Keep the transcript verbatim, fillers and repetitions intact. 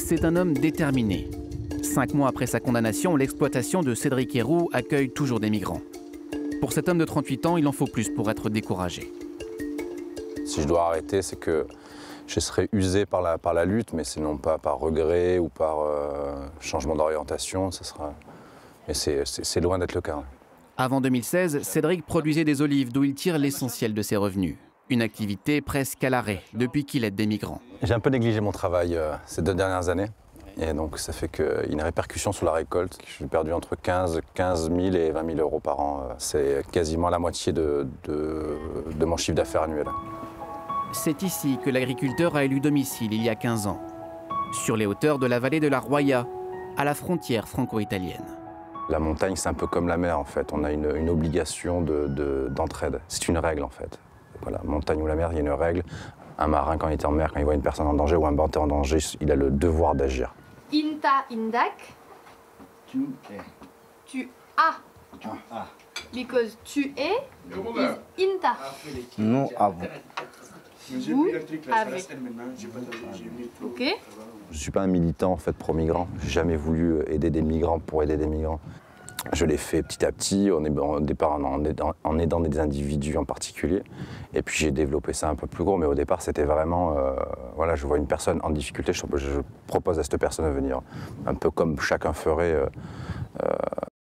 C'est un homme déterminé. Cinq mois après sa condamnation, l'exploitation de Cédric Héroux accueille toujours des migrants. Pour cet homme de trente-huit ans, il en faut plus pour être découragé. Si je dois arrêter, c'est que je serai usé par la, par la lutte, mais c'est non pas par regret ou par euh, changement d'orientation. Sera... Mais c'est loin d'être le cas. Avant deux mille seize, Cédric produisait des olives d'où il tire l'essentiel de ses revenus. Une activité presque à l'arrêt depuis qu'il aide des migrants. J'ai un peu négligé mon travail euh, ces deux dernières années. Et donc ça fait qu'il y a une répercussion sur la récolte. J'ai perdu entre quinze mille et vingt mille euros par an. C'est quasiment la moitié de, de, de mon chiffre d'affaires annuel. C'est ici que l'agriculteur a élu domicile il y a quinze ans, sur les hauteurs de la vallée de la Roya, à la frontière franco-italienne. La montagne, c'est un peu comme la mer en fait. On a une, une obligation d'entraide. De, de, c'est une règle en fait. Voilà, montagne ou la mer, il y a une règle. Un marin, quand il est en mer, quand il voit une personne en danger ou un bateau en danger, il a le devoir d'agir. Inta, indak. Tu es. Tu as. Tu as. Because tu es is inta. Nous avons. Vous avez. Ok. Je ne suis pas un militant en fait pro-migrants. J'ai jamais voulu aider des migrants pour aider des migrants. Je l'ai fait petit à petit, au départ en aidant, en aidant des individus en particulier. Et puis j'ai développé ça un peu plus gros, mais au départ c'était vraiment, euh, voilà, je vois une personne en difficulté, je, je propose à cette personne de venir. Un peu comme chacun ferait euh, euh,